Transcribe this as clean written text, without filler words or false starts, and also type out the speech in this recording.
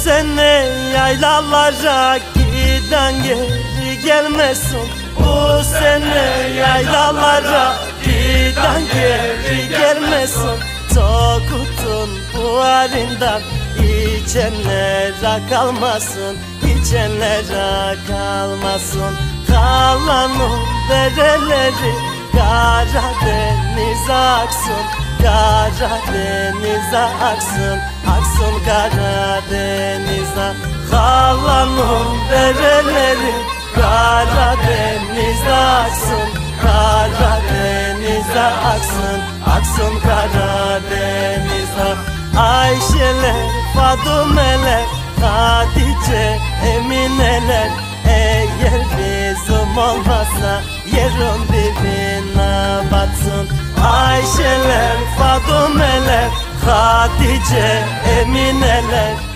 sene yaylalara giden geri gelmesin. Bu sene yaylalara giden geri gelmesin. Tokut'un buharından içenlere kalmasın, içenlere kalmasın. Kalanın dereleri Karadeniz aksın, Karadeniz aksın, aksın Karadeniz'e. Kalanın dereleri Karadeniz aksın, Karadeniz'e aksın, aksın Karadeniz'e. Ayşeler, Fadumeler, Hatice, Emineler, eğer bizim olmazsa yerin dibine batsın. Ayşeler, Fadumeler, Hatice, Emineler,